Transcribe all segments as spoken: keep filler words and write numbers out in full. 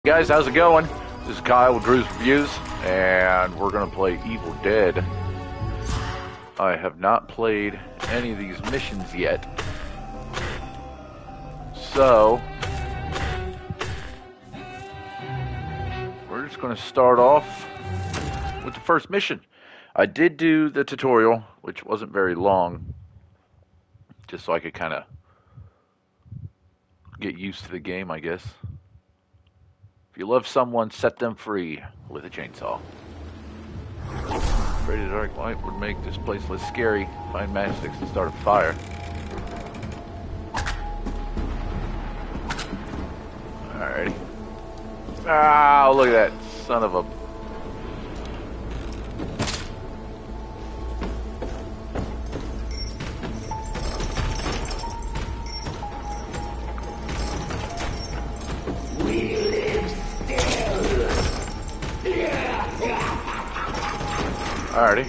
Guys, how's it going? This is Kyle with Drew's Reviews, and we're going to play Evil Dead. I have not played any of these missions yet. So, we're just going to start off with the first mission. I did do the tutorial, which wasn't very long, just so I could kind of get used to the game, I guess. If you love someone, set them free with a chainsaw. Afraid a dark light would make this place less scary. Find matchsticks and start a fire. Alrighty. Ah, look at that son of a... Alrighty.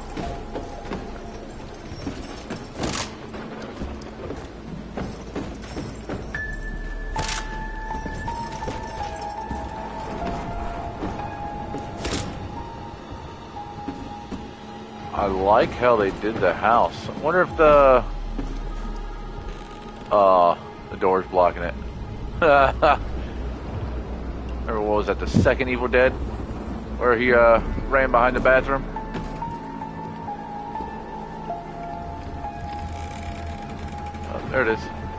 I like how they did the house. I wonder if the uh the door's blocking it. Remember what was that, the second Evil Dead? Where he uh ran behind the bathroom? There it is.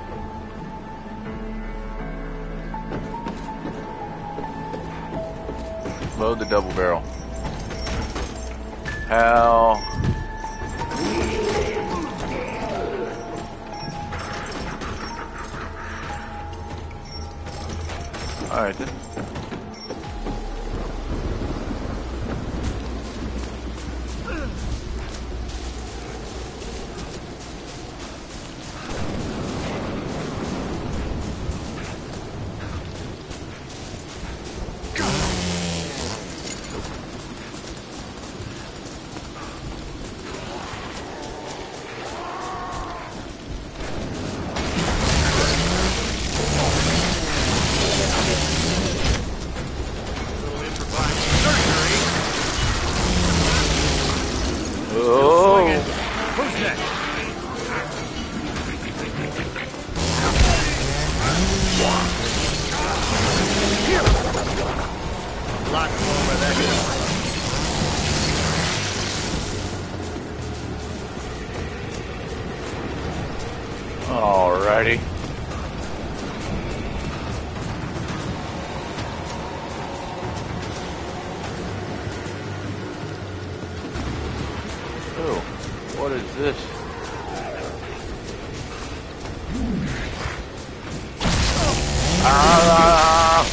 Load the double barrel. How? Alright then. Alrighty. Oh, what is this? Ah!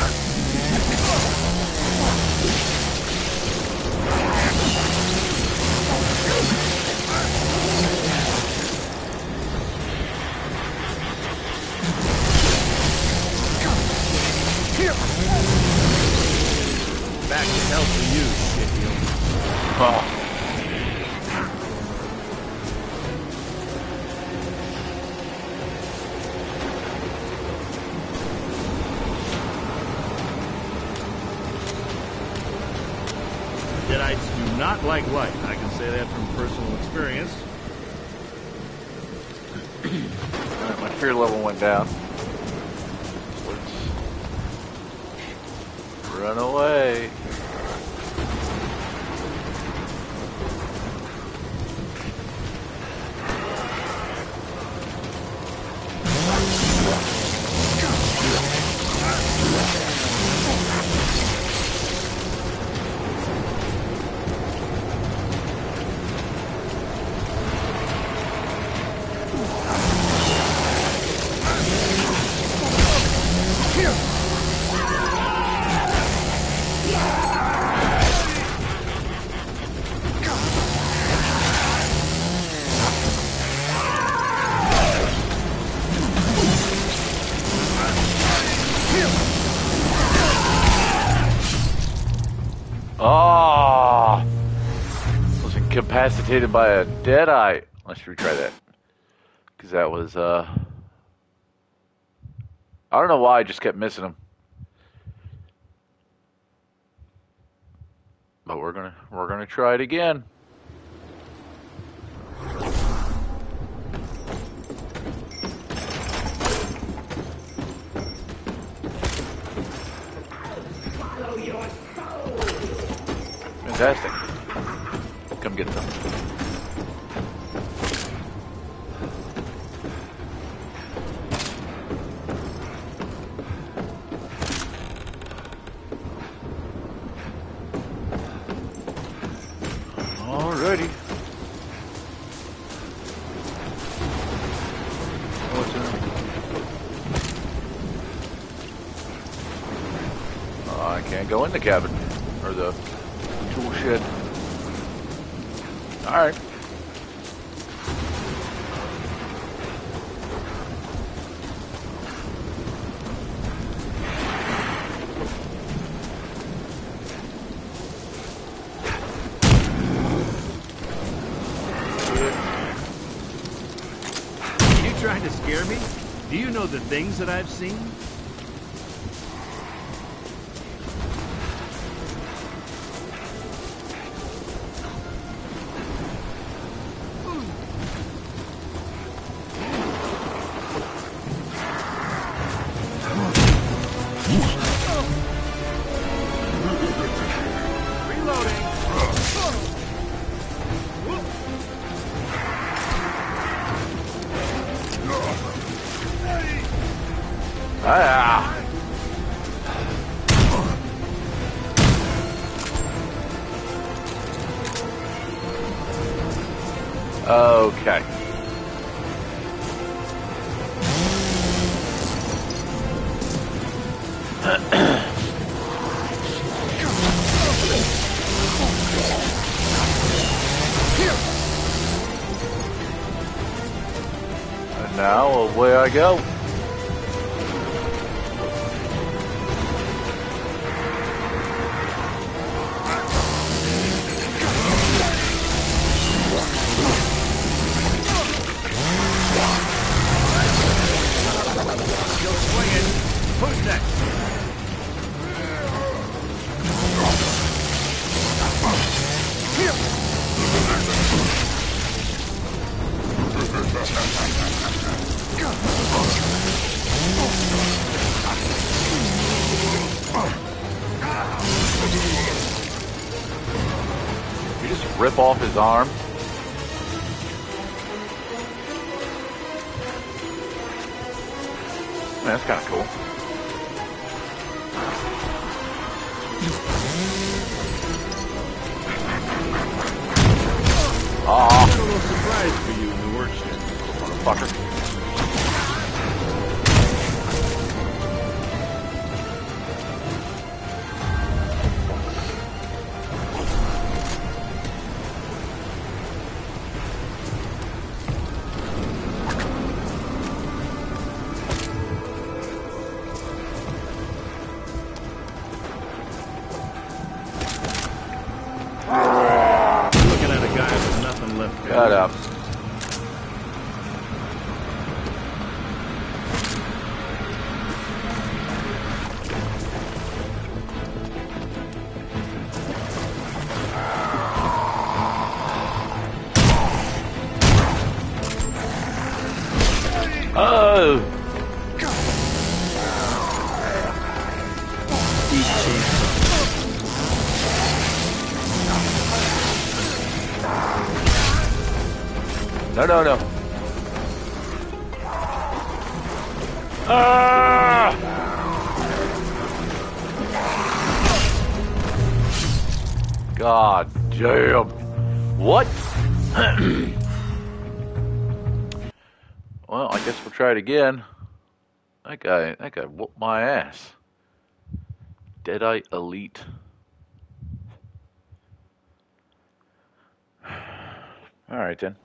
Back to hell for you, shitheel. Oh. Deadites do not like light. I can say that from personal experience. Alright, my fear level went down. Let's run away. Oh, was incapacitated by a deadeye. Let's retry that, because that was uh, I don't know why I just kept missing him. But we're gonna we're gonna try it again. Fantastic. Come get them. Alrighty. What's in it? Uh, I can't go in the cabin or the tool shed. Alright. Trying to scare me? Do you know the things that I've seen? Ah. Okay. And now away I go. Who's next? You just rip off his arm. Man, that's kind of cool. Ah, A little surprise for you in the workshop, motherfucker. looking at a guy with nothing left to Shut up. Oh! No, no, no. Ah! God damn. What? Well, I guess we'll try it again. That guy, that guy whooped my ass. Deadite Elite. All right then.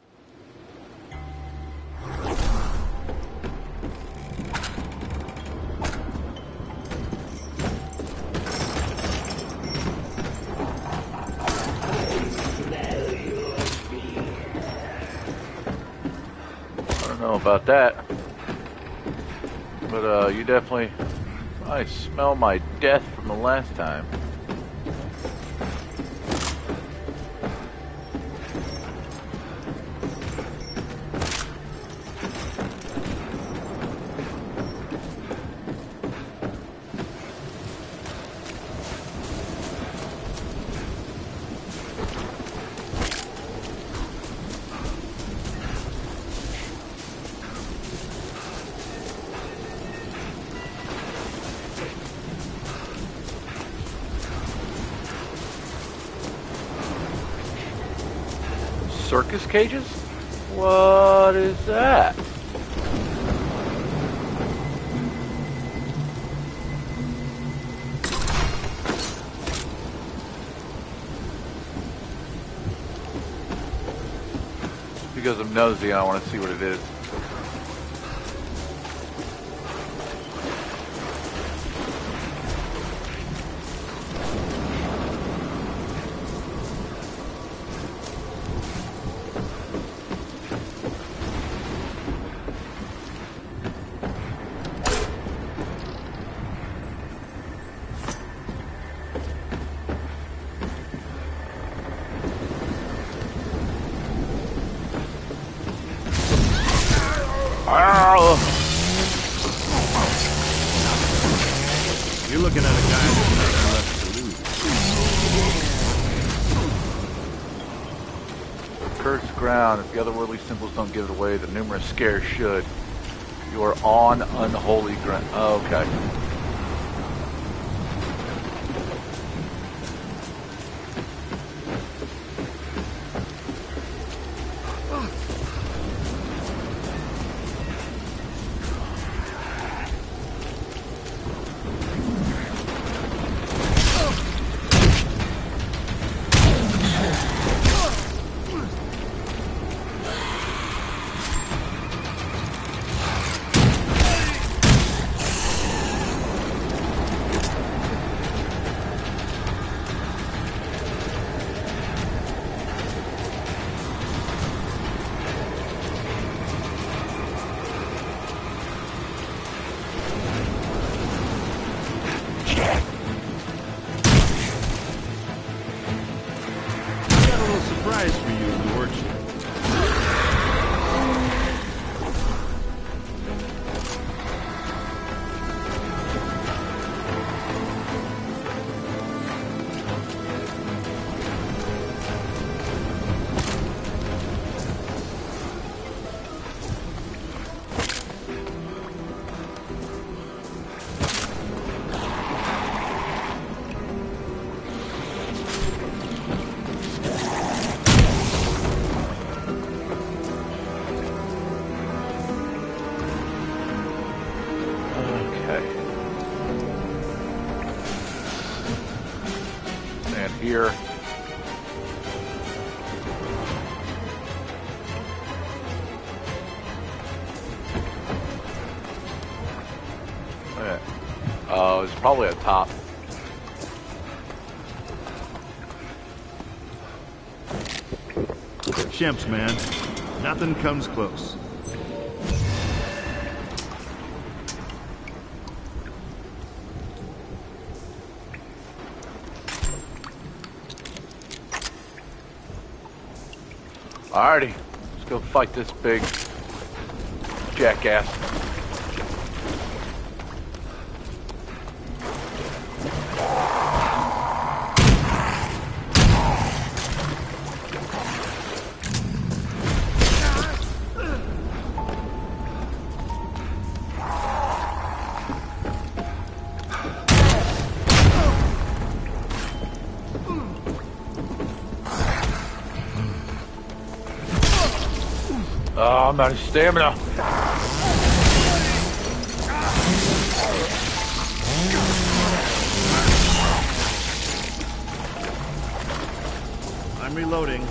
I don't know about that, but uh, you definitely, I smell my death from the last time. circus cages? What is that? Because I'm nosy, I want to see what it is. You're looking at a guy with nothing left to lose. Cursed ground. If the otherworldly symbols don't give it away, the numerous scares should. You are on unholy ground. Oh, okay. Surprise for you, Lordship. Here. Oh, uh, it's probably a top. Shemps, man. Nothing comes close. Alrighty, let's go fight this big jackass. Oh, I'm out of stamina. I'm reloading.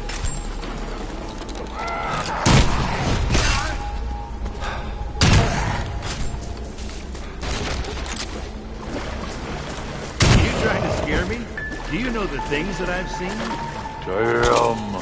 Are you trying to scare me? Do you know the things that I've seen? Damn.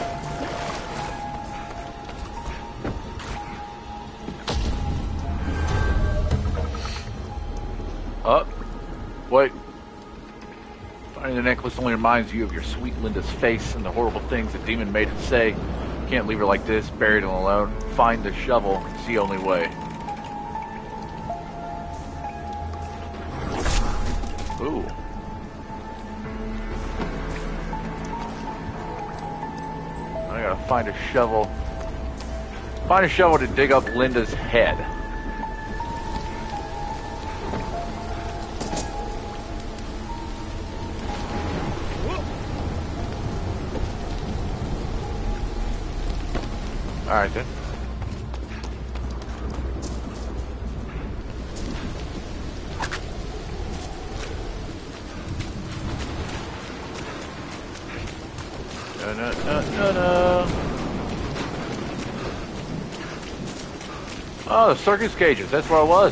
Up. Wait. Finding the necklace only reminds you of your sweet Linda's face and the horrible things the demon made it say. Can't leave her like this, buried and alone. Find the shovel. It's the only way. Ooh. I gotta find a shovel. Find a shovel to dig up Linda's head. Alright then. No, no, no, no, no. Oh, the circus cages. That's where I was.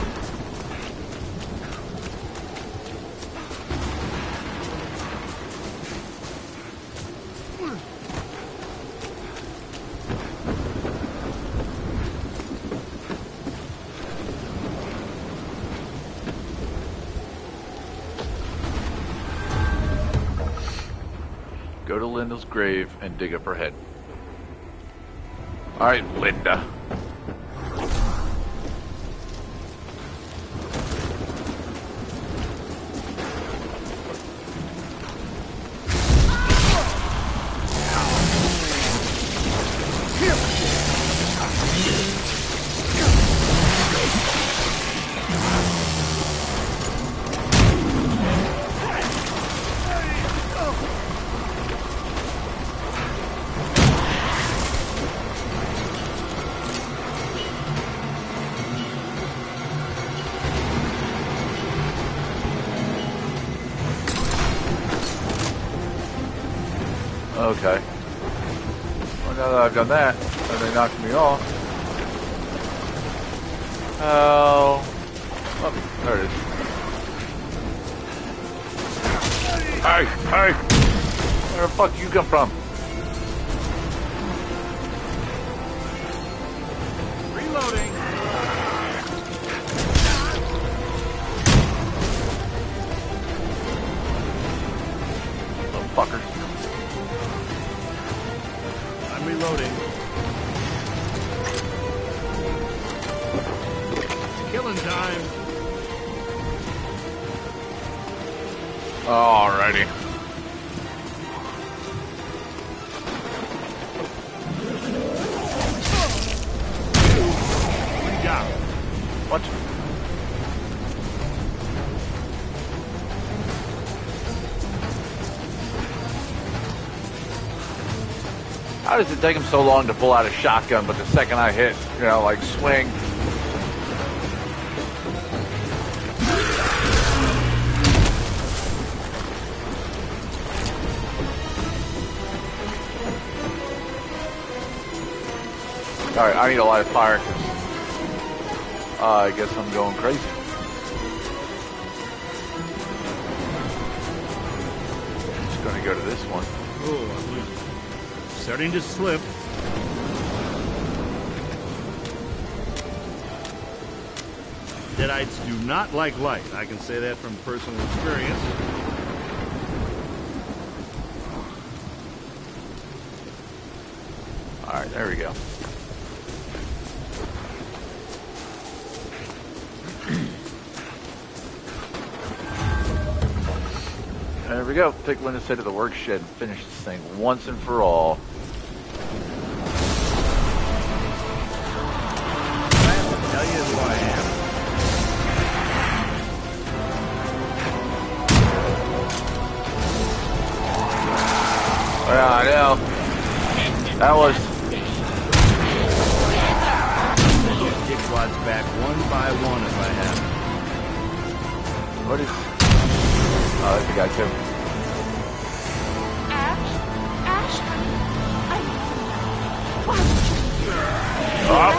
Go to Linda's grave and dig up her head. All right, Linda. Okay. Well, now that I've done that, and they knocked me off. Oh. Oh, there it is. Hey, hey! Where the fuck you come from? Reloading. Little fuckers. Reloading. Killing time. Alrighty. Good job. What? How does it take him so long to pull out a shotgun, but the second I hit, you know, like swing? Alright, I need a light of fire, because uh, I guess I'm going crazy. Just going to go to this one. Oh, I'm losing. Starting to slip. Deadites do not like light. I can say that from personal experience. Alright, there we go. There we go. Take Linda's head to the work shed and finish this thing once and for all. I have to tell you who I am. Yeah, I know. That was... Dickwads back one by one if I have. What is... Oh, that's the guy too. Ash? Ash? I... Why Oh!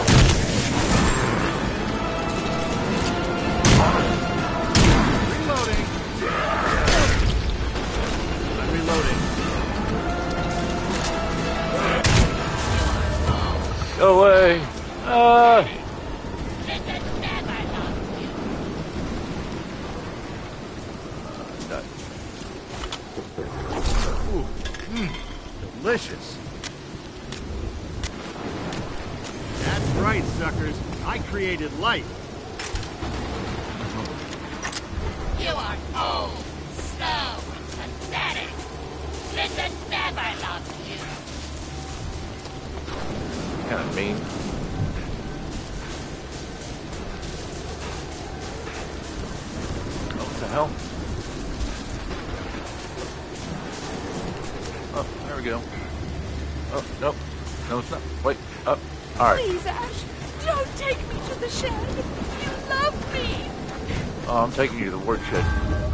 Reloading. I'm reloading. Go away! Uh... Ooh, mm, delicious. That's right, suckers. I created light. You are old, slow, pathetic. Linda never loved you. Kind of mean. Oh, what the hell? Oh, there we go. Oh, nope. No, it's not. Wait. Up. All right. Please, Ash, don't take me to the shed. You love me. Oh, I'm taking you to the work shed.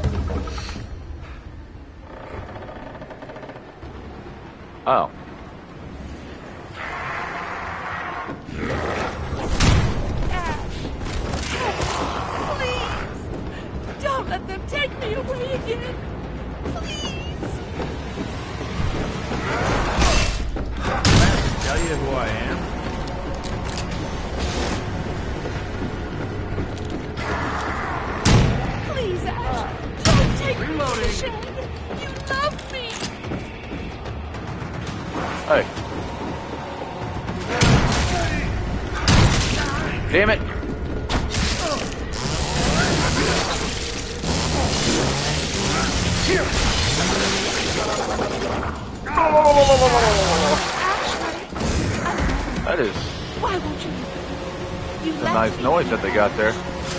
Oh. Ash, please, don't let them take me away again. Please. Tell you who I am? Please, Ash, don't take me to the Reloading. shed. You love me. Hey. Damn it. That is Why won't you leave me? You a left nice me. noise that they got there.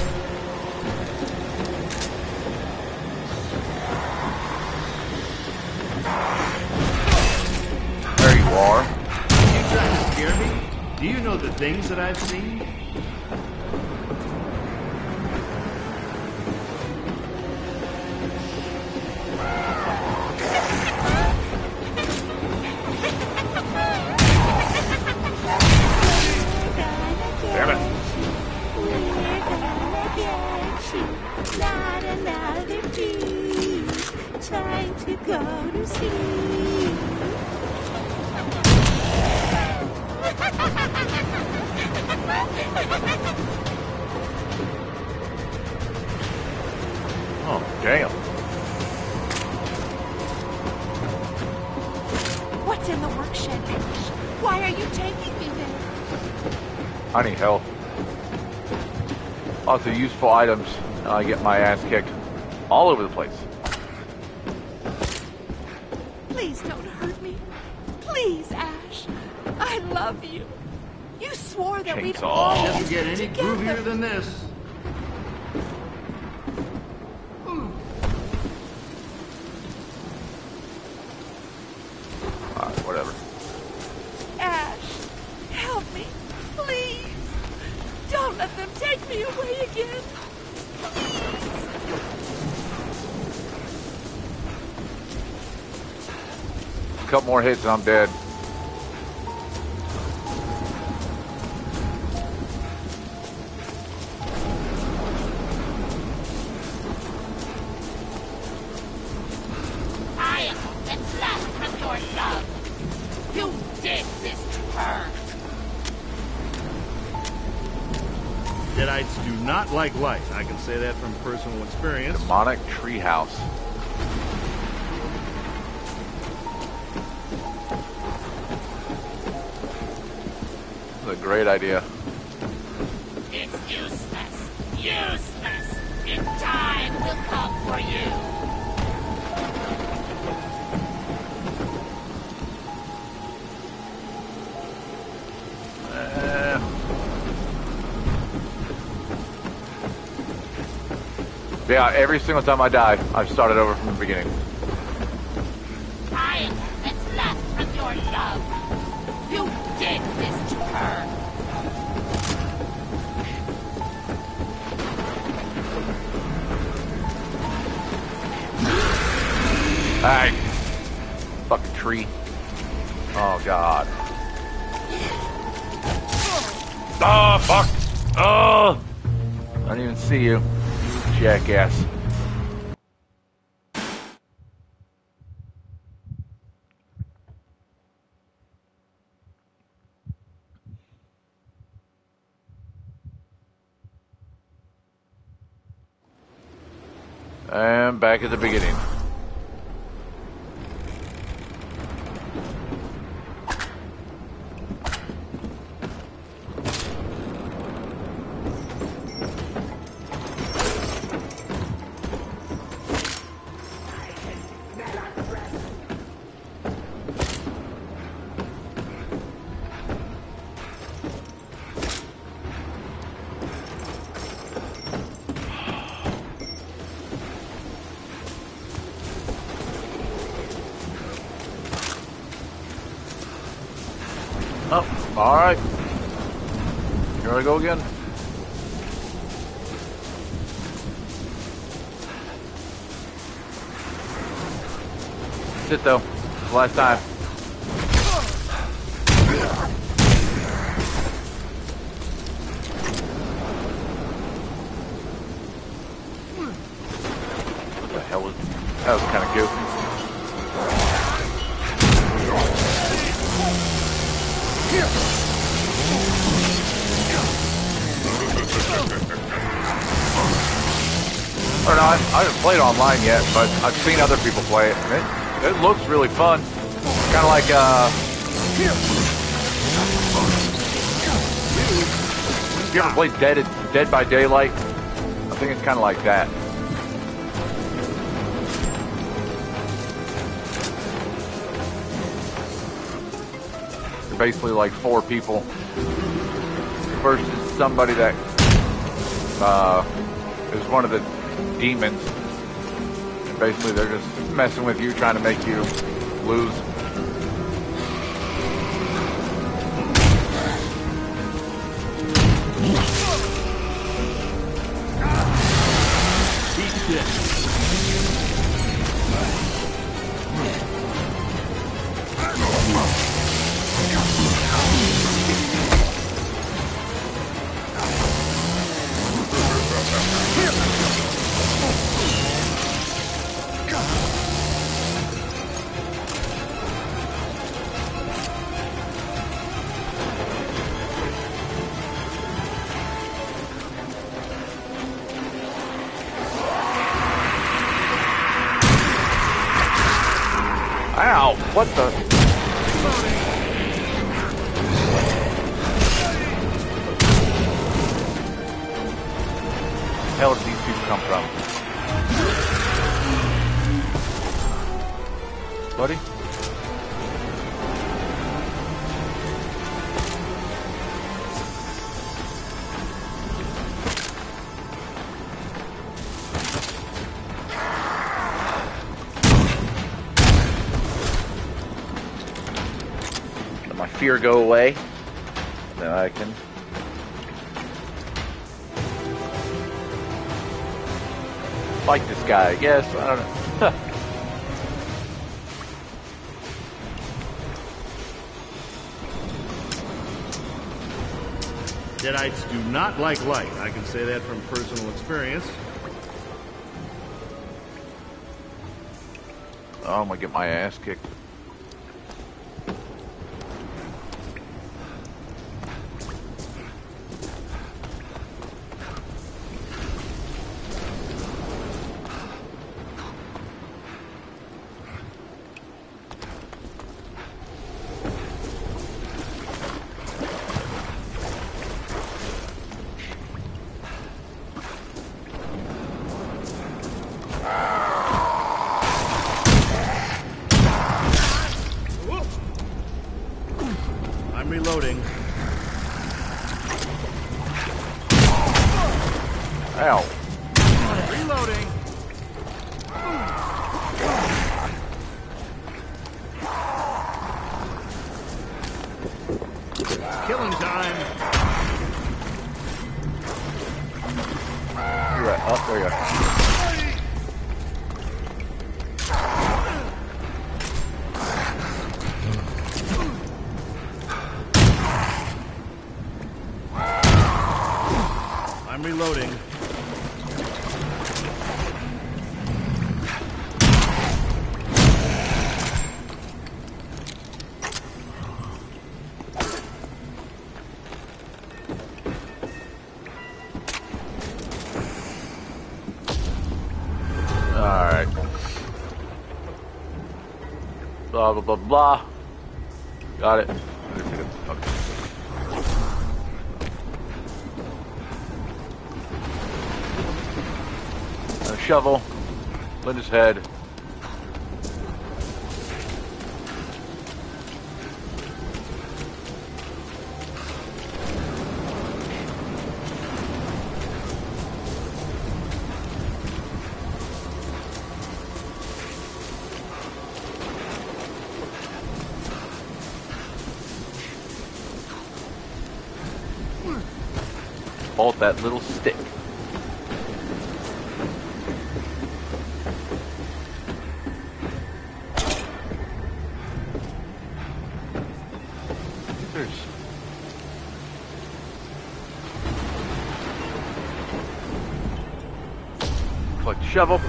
There you are. You trying to scare me? Do you know the things that I've seen? Damn it. We're gonna get you. Not another piece. Trying to go to sleep. Oh, damn. What's in the work shed, Ash? Why are you taking me there? I need help. Lots of useful items, and I get my ass kicked all over the place. Please don't hurt me. Please, Ash. I love you. You swore that we'd Chainsaw. always Doesn't get be any together. groovier than this. Alright, whatever. Ash, help me. Please. Don't let them take me away again. A couple more hits and I'm dead. I am what's left of your love. You did this to her. Deadites do not like light. I can say that from personal experience. Demonic treehouse. That's a great idea. It's useless. Useless. In time will come for you. Uh, yeah, every single time I die, I've started over from the beginning. I am what's left of your love. You did this to her. Hey, fucking tree. Oh god. Oh fuck. Oh, I don't even see you, you jackass. And back at the beginning. Oh, alright. Here I go again. That's it though. It's the last time. What the hell was that? Was kind of goofy. Or no, I, I haven't played online yet, but I've seen other people play it. It, it looks really fun. Kind of like, uh... you ever played Dead, Dead by Daylight? I think it's kind of like that. You're basically like four people versus somebody that uh, is one of the demons. And basically they're just messing with you, trying to make you lose. Eat this. Ow! What the? Hell did these people come from? Buddy? Let my fear go away. Then I can fight this guy, I guess. I don't know. Deadites do not like light. I can say that from personal experience. Oh, I'm gonna get my ass kicked. I'm reloading. Ow. Reloading. Killing time. You're right. Oh, there you go. I'm reloading. Alright. Blah, blah, blah, blah. Got it. Okay. A shovel. Linda's head. Hold that little stick. There's collect the shovel.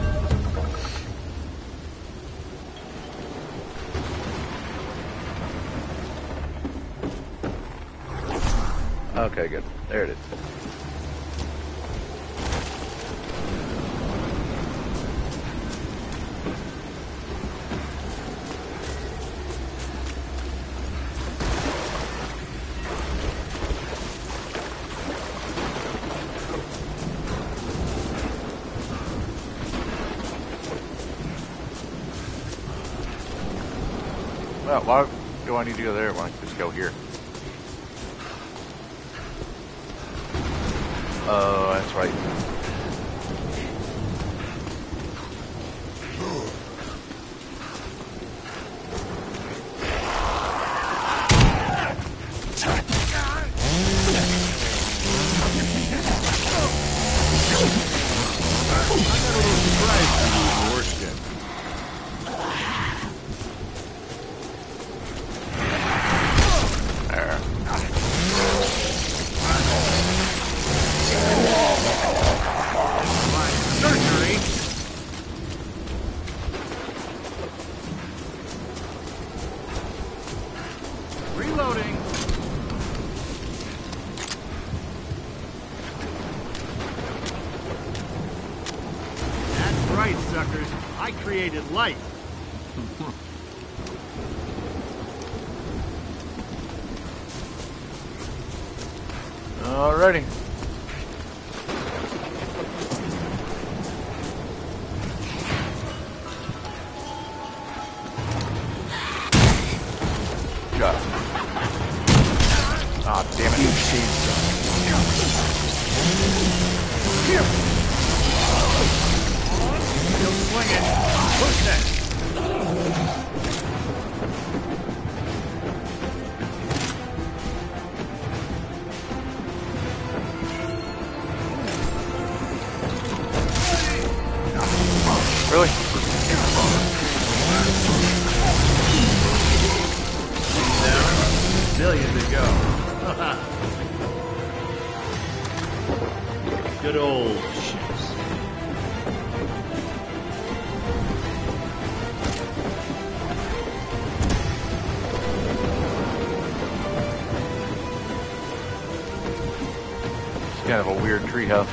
Okay, good. There it is. Well, why do I need to go there when I can just go here? Oh, that's right. Light. Alrighty. Got it. Ah, damn it. You Here. Still swinging. Who's next? Really? Down. Million to go. Good old ships. It's kind of a weird treehouse.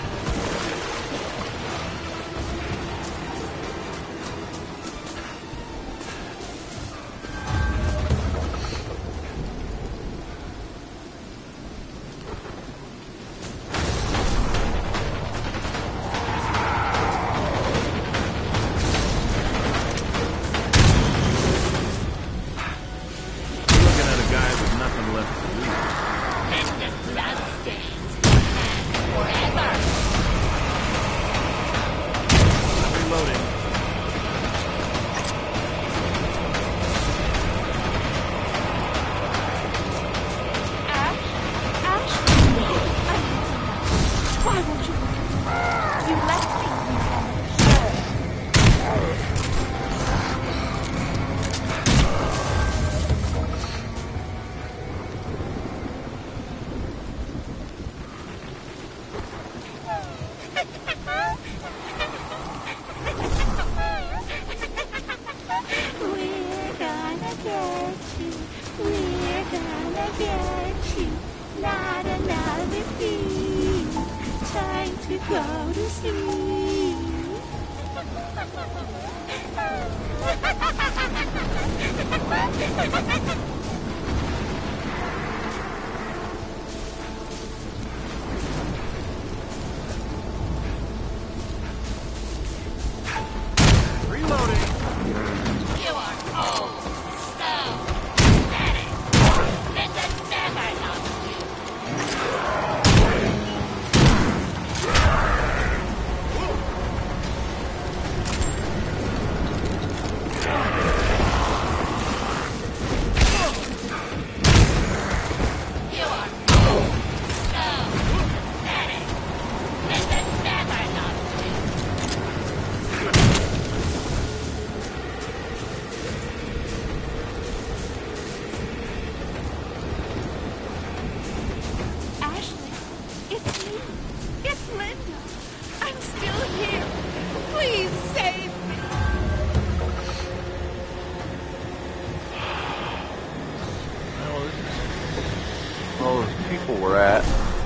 where we're at.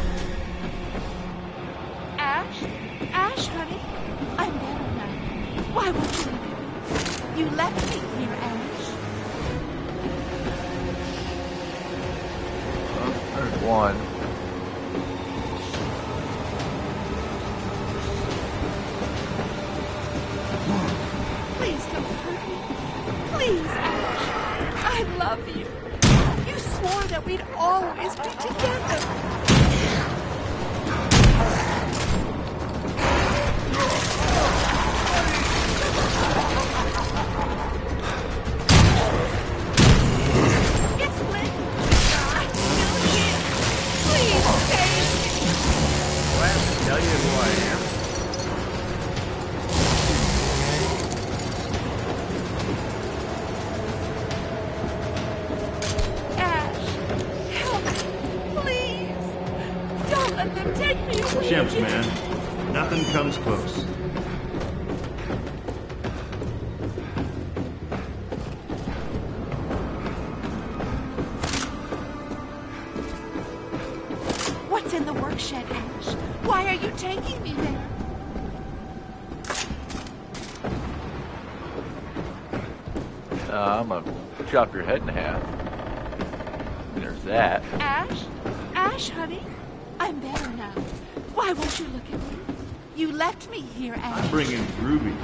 Ash? Ash, honey? I'm better now. Why won't you look at me? You left me here, Ash. Oh, there's one. Please don't hurt me. Please, Ash. I love you. You swore that we'd always be together. It's lit. I'm still here. Please save me. Do I have to tell you who I am? Ash, help me. Please. Don't let them take me away. Chimps, again. man. Nothing comes close. What's in the work shed, Ash? Why are you taking me there? Uh, I'm gonna chop your head in half. There's that. Ash? Ash, honey? I'm better now. Why won't you look at me? You left me here, Ash. I'm bringing Ruby.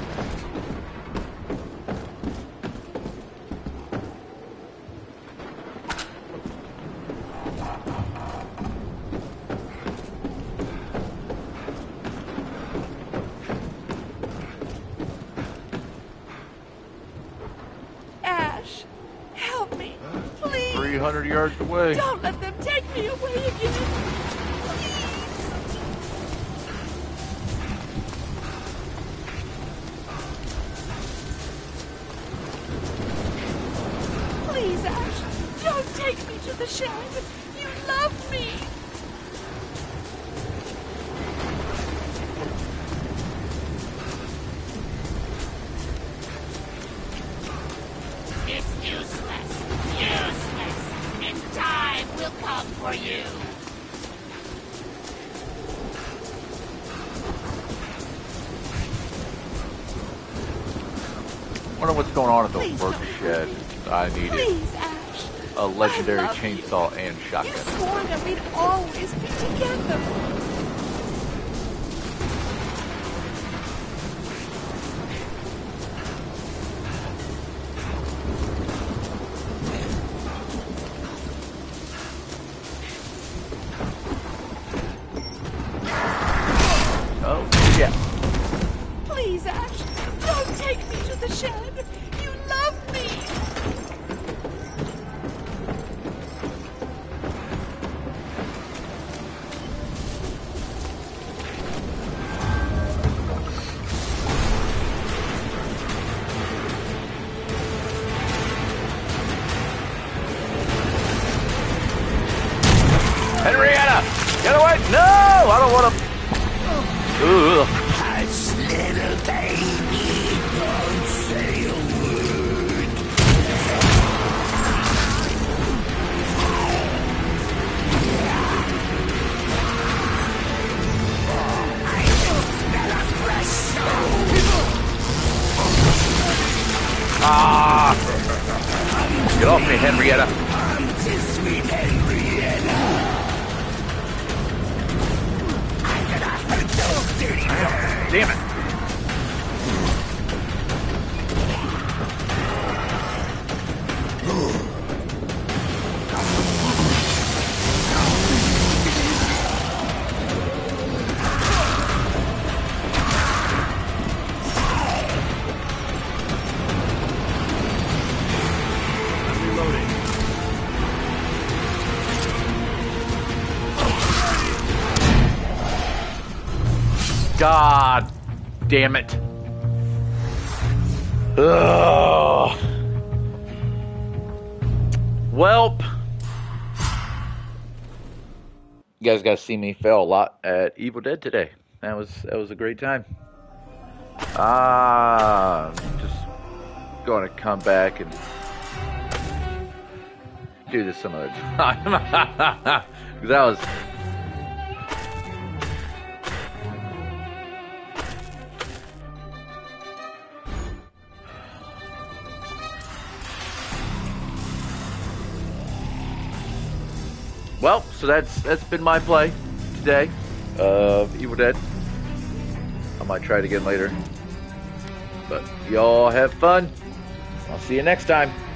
Ash, help me. Please. three hundred yards away. Don't let them take me away again. Please. Please, Ash, don't take me to the shed. You love me. It's useless. Useless. And time will come for you. Wonder what's going on at the Please work don't shed. I need it. Please, Ash. A legendary I love chainsaw you. and You shotgun. swore that we'd always be together. Oh, yeah. Please, Ash, don't take me to the shed. You love me. Henrietta! Get away! No! I don't want to. Ugh. Hush, little baby, don't say a word. I can smell a fresh soul. Ah! Get off me, Henrietta. Come to sweet Henrietta. I'm gonna hurt those dirty birds. Damn it. Reloading. God damn it. Ugh. Welp. You guys got to see me fail a lot at Evil Dead today. That was that was a great time. Ah, just going to come back and do this some other time. That was. Well, so that's that's been my play today of Evil Dead. I might try it again later. But y'all have fun. I'll see you next time.